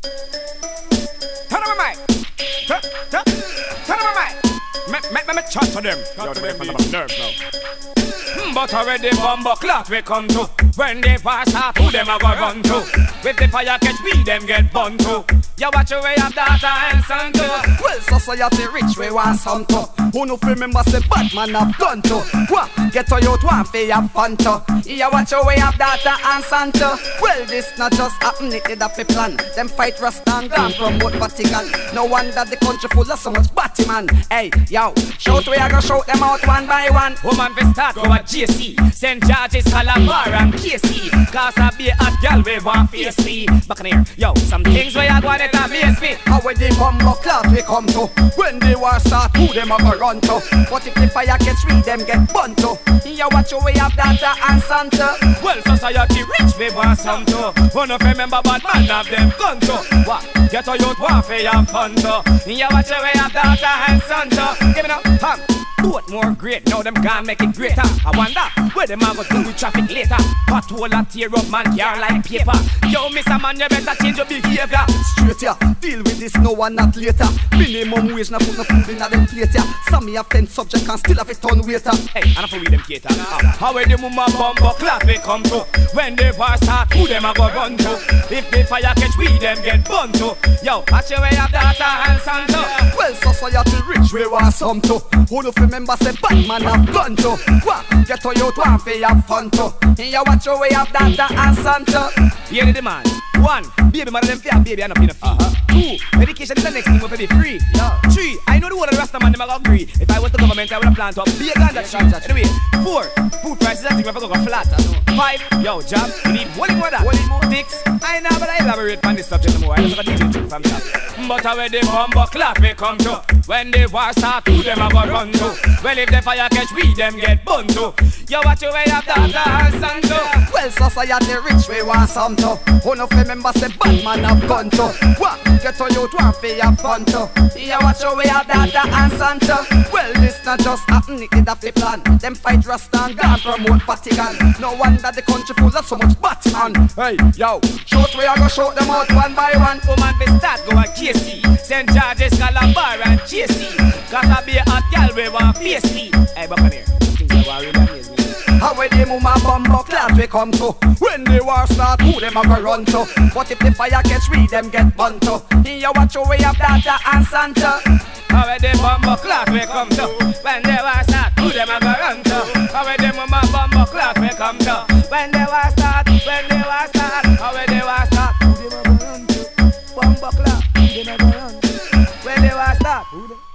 Turn on my mic. Turn on my mic. Me chat to them. Yo, them on the nerves now. But already bumbo clock we come to. When they pass out, who them a go run to? With the fire catch we them get bun to. You watch your way of daughter and son too. Well, society rich, we want some to. Who no remember say Batman have gun to? What? Get to youth one for your fun to. You watch your way of daughter and son too. Well, this not just happen, it did have a plan. Them fight Rasta and gone promote Vatican. No wonder the country full of so much Batman. Hey, yo, shout we a go shout them out one by one. Woman fi start go at JC, St. George's, Calabar and KC. Cause I be a hot girl we want face me. Back in here, yo, some things where I go it a face me. How when the bumbo clock we come to? When the war start, who them a go run to? But if the fire catch we, them get burnt to. You watch your way of daughter and son to. Well, society rich we want some too. Who no remember bad man have them gun to? What? Get a youth want for your fun to. You watch your way of daughter and son to. Give me now, both more great, now them can't make it greater. I wonder where them a go do with traffic later. Patrol a tear up man car like paper. Yo, Mr. Man, you better change your behavior. Straight here, deal with this no one not later. Minimum wage, na put no food in a them plate here. Some me have 10 subject and still have a ton waiter. Hey, and for we them cater. How where the mama bumbo clock we come to? When the war start, who them a go run to? If the fire catch we, them get burnt to. Yo, watch your way of daughter and son to. Well, society rich, we want some to. Who no remember say Batman have gun to? What? Get to youth one for your fun to. You watch your way of daughter and son to. Here the demand. 1, baby mother them fear, baby I not pay no fee. 2, medication is the next thing we be free. 3, I know the whole of the Rasta man them a go agree. If I was the government I would have planned to be a gun that tree. Anyway, 4, food prices I think we have to go flat. 5, yo job, we need one more that. 6, I know but I elaborate on this subject no more. I just got a DJ from top. But where the bumbo clock we come to? When the war start, who them a go run to? Well if the fire catch we, them get burnt to. You watch your way of daughter and son to. Well society rich, we want some to. Who no remember say Batman have gun to? What? Get to youth one for your fun to. You watch your way of daughter and son to. Well this not just happen, it did have the plan. Them fight Rasta and gone promote Vatican. No wonder the country full of so much Batman. Hey, yo, shout we a go shout them out one by one. Woman be start go at KC, St. George's, Calabar and KC. Cause I be a hot girl we want face me. Hey, back on here, things that were really amaze me. How when the mama bumbo clock we come to? When the war start, who them a go run to? But if the fire catch we, them get burnt to. You watch your way of daughter and son to. How when the bumbo clock we come to? When the war start, who them a go run to? How when the mama bumbo clock we come to? When the war start, when the war start, how when the war start, who them a go run to? Bumbo clock, who them a go run to? When the war start, who them